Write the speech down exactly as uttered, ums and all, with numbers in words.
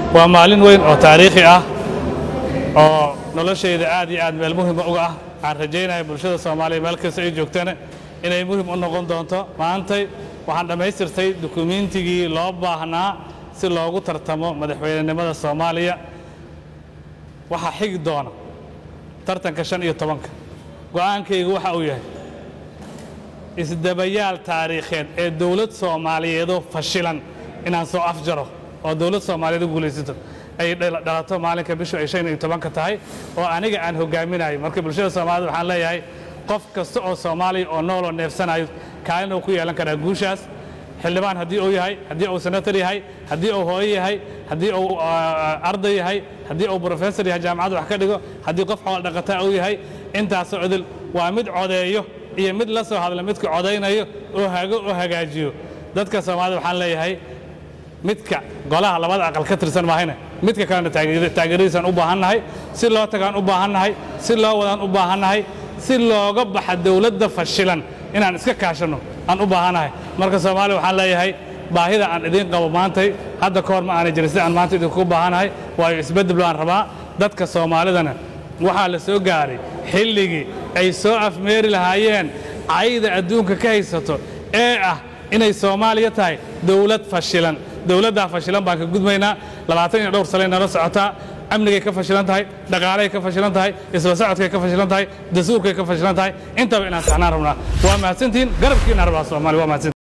waa maalin weyn oo taariikhi ah oo noloshayda aad iyo aad meel muhiim uga ah aan rajaynayo bulshada Soomaaliyeed meel kasta ay joogtaan inay muhiim u noqon doonto maantay waxaan dhamaystirtay dukumiintigii loo baahnaa si loogu tartamo madaxweynenimada Soomaaliya waxa xigi doona tartanka shan iyo tobanka go'aankaygu waxa uu yahay isdabayaal taariikheed ee dawlad Soomaaliyeed oo fashilan inaan soo afjaro oo dawlad Soomaaliyeed u guulaysato ay dhalato maalinka bishu ay shan iyo tobanka tahay oo aniga aan hogaaminayo marka bulshada Soomaaliyeed waxaan leeyahay qof kasta oo Soomaali oo nool oo neefsanayo kaalin uu ku yeelan kara guushaas xildhibaan haddii uu yahay haddii uu senator yahay haddii uu hooyo yahay haddii uu arday yahay haddii uu professor yahay jaamacad wax ka dhigo haddii qof xoolo dhaqataa uu yahay intaas oo idil waa mid codeeyo iyo mid la soo hadla midka codeynayo oo hago oo hagaajiyo dadka Soomaaliyeed waxaan leeyahay midka golaha labada aqal ka tirsan maahayna midka kalena taageerisan u baahannahay si loo tagaan u baahannahay si loo wadaan u baahannahay si looga baxa dawladda fashilan inaan iska kaashano aan u baahannahay marka Soomaaliya waxaan leeyahay baahida aan idin qabo maantay hadda koor ma aan jirin si aan maanta idinku baahanahay waa isbedel aan rabaa dadka Soomaalidana waxa la soo gaaray xilligii ay soo afmeeri lahaayeen ayda adduunka ka haysato ee ah inay Soomaaliya tahay dawlad fashilan dawladda fashilan baan ka gudmaynaa labaatan iyo dhowr sano nala socotaa amnigay ka fashilan tahay dhaqaalay ka fashilan tahay isla socodkay ka fashilan tahay dastuurkay ka fashilan tahay intaba inaan saxnaan rabnaa waa mahadsantiin garabkiina rabaa Soomaaliya waa mahadsan